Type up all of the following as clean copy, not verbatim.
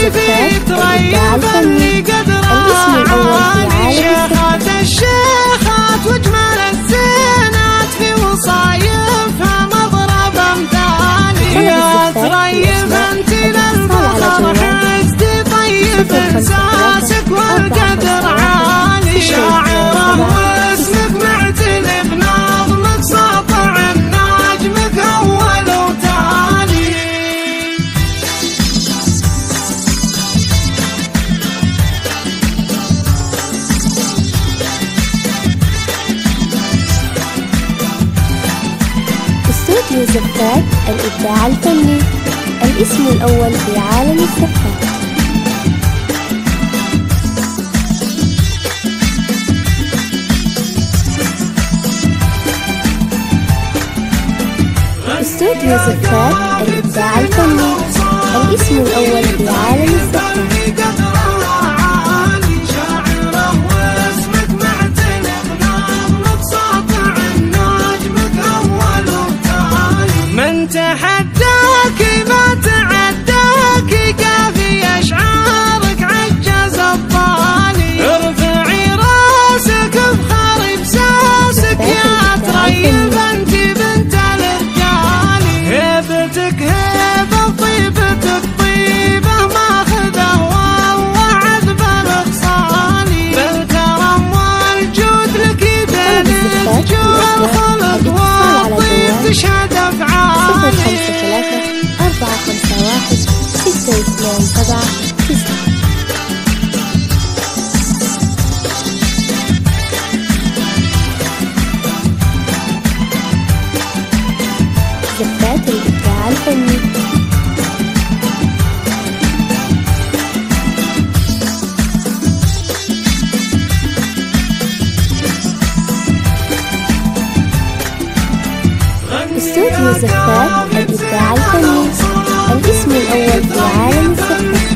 في تريب اللي قد رعاني شيخات الشيخات واجمل الزينات في وصايفها مضرب امثالي يا تريب انت للفخر حسدي طيب انساسك والقدر عالي شاعره واسمك معتني بنظمك ساطع النجمك اول وتالي استوديو زفات الإبداع الفني، الاسم الأول في عالم الزفات. استوديو زفات الإبداع الفني، الاسم الأول في عالم الزفات. من تحداك ما تعداك قافي أشعارك عجز الطالي ارفعي راسك بخار بساسك يا تريب انت بنت الرجالي هيبتك هيبة طيبتك طيبة ماخذه وعذب الأغصاني بالكرم والجود لك يدلك جوا الخلق والطيب تشهد أفعالي 053-451-627. زفات الإبداع الفني. استوديو زفات الإبداع الفني، الاسم الأول في عالم الزفات.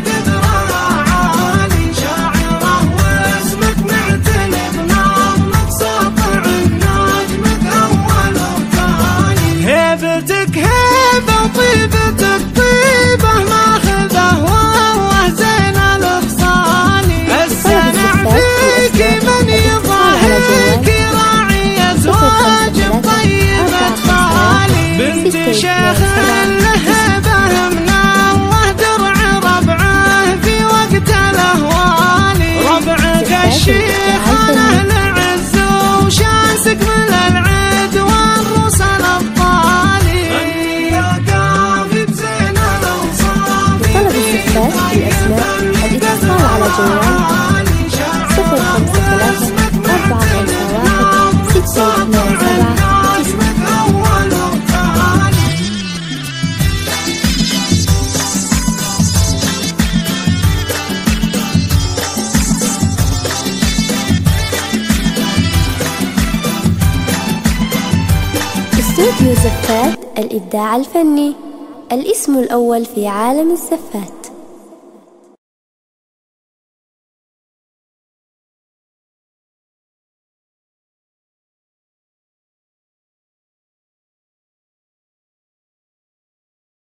هيبتك هيبة وطيبتك طيبة ماخذه وهو زين الأغصاني السنع فيك من يضحك راعي أزواج طيبة خالي بنت شيخ الهبة من الله درع ربعه في وقت الأهوالي ربعك الشيخ أهل عز وشانسك من العد والرسل الطالي لطلب الزفات بالأسماء الاتصال على جوال 053-451-627. استوديو زفات الإبداع الفني، الاسم الأول في عالم الزفات.